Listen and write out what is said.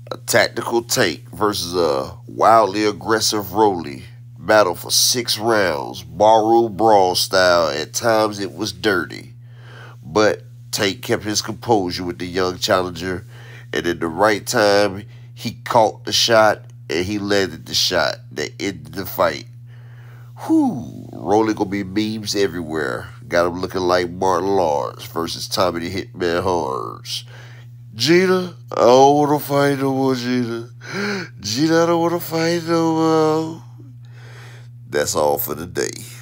A tactical tank versus a wildly aggressive Rolly. Battle for 6 rounds, barroom brawl style. At times it was dirty, but Tank kept his composure with the young challenger, and at the right time, he caught the shot and he landed the shot that ended the fight. Whew, Rolly gonna be memes everywhere. Got him looking like Martin Lawrence versus Tommy the Hitman Hearns. Gina, I don't wanna fight no more, Gina. Gina, I don't wanna fight no more. That's all for today.